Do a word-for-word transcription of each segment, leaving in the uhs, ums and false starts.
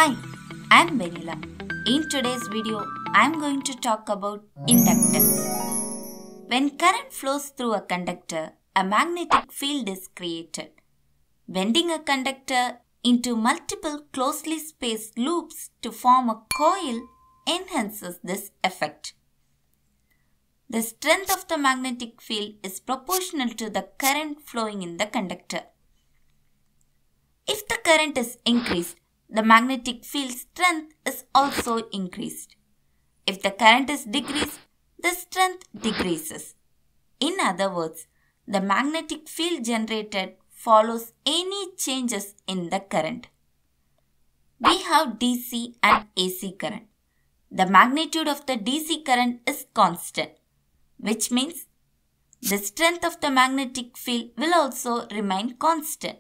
Hi, I'm Vanilla. In today's video, I'm going to talk about inductance. When current flows through a conductor, a magnetic field is created. Bending a conductor into multiple closely spaced loops to form a coil enhances this effect. The strength of the magnetic field is proportional to the current flowing in the conductor. If the current is increased, the magnetic field strength is also increased. If the current is decreased, the strength decreases. In other words, the magnetic field generated follows any changes in the current. We have D C and A C current. The magnitude of the D C current is constant, which means the strength of the magnetic field will also remain constant.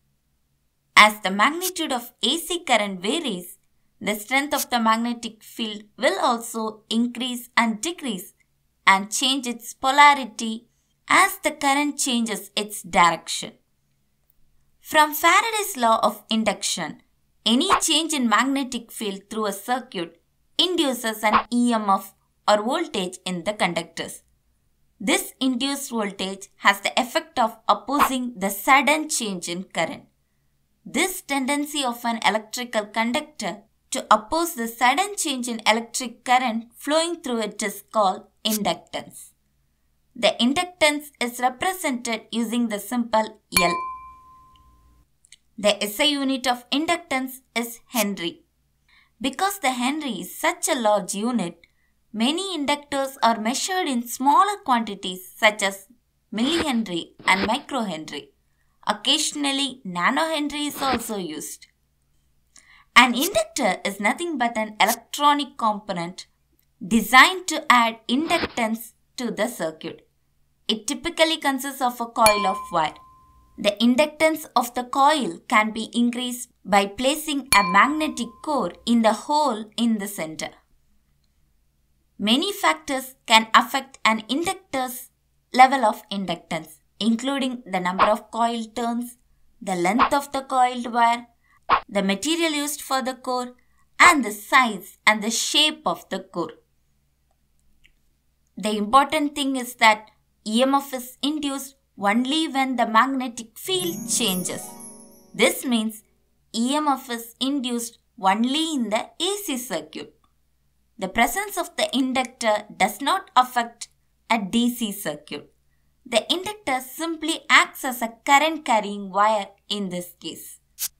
As the magnitude of A C current varies, the strength of the magnetic field will also increase and decrease and change its polarity as the current changes its direction. From Faraday's law of induction, any change in magnetic field through a circuit induces an E M F or voltage in the conductors. This induced voltage has the effect of opposing the sudden change in current. This tendency of an electrical conductor to oppose the sudden change in electric current flowing through it is called inductance. The inductance is represented using the symbol L. The S I unit of inductance is Henry. Because the Henry is such a large unit, many inductors are measured in smaller quantities such as millihenry and microhenry. Occasionally, nanohenry is also used. An inductor is nothing but an electronic component designed to add inductance to the circuit. It typically consists of a coil of wire. The inductance of the coil can be increased by placing a magnetic core in the hole in the center. Many factors can affect an inductor's level of inductance, including the number of coil turns, the length of the coiled wire, the material used for the core, and the size and the shape of the core. The important thing is that E M F is induced only when the magnetic field changes. This means E M F is induced only in the A C circuit. The presence of the inductor does not affect a D C circuit. The inductor simply acts as a current carrying wire in this case.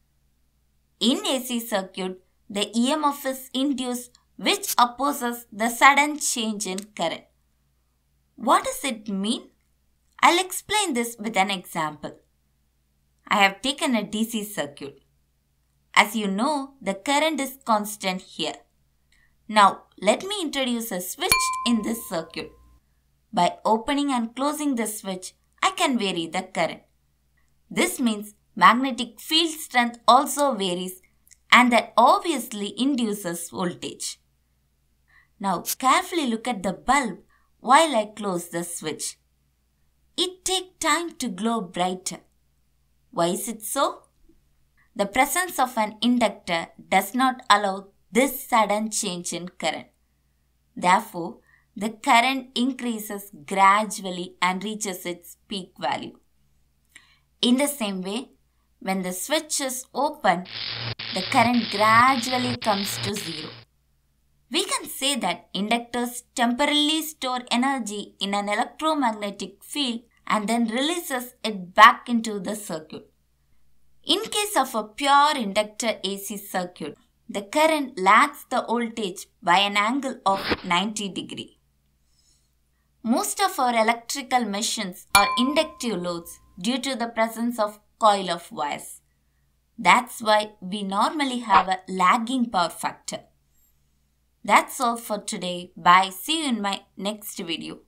In A C circuit, the E M F is induced which opposes the sudden change in current. What does it mean? I'll explain this with an example. I have taken a D C circuit. As you know, the current is constant here. Now, let me introduce a switch in this circuit. By opening and closing the switch, I can vary the current. This means magnetic field strength also varies and that obviously induces voltage. Now carefully look at the bulb while I close the switch. It takes time to glow brighter. Why is it so? The presence of an inductor does not allow this sudden change in current. Therefore, the current increases gradually and reaches its peak value. In the same way, when the switch is open, the current gradually comes to zero. We can say that inductors temporarily store energy in an electromagnetic field and then releases it back into the circuit. In case of a pure inductor A C circuit, the current lags the voltage by an angle of ninety degrees. Most of our electrical machines are inductive loads due to the presence of coil of wires. That's why we normally have a lagging power factor. That's all for today. Bye. See you in my next video.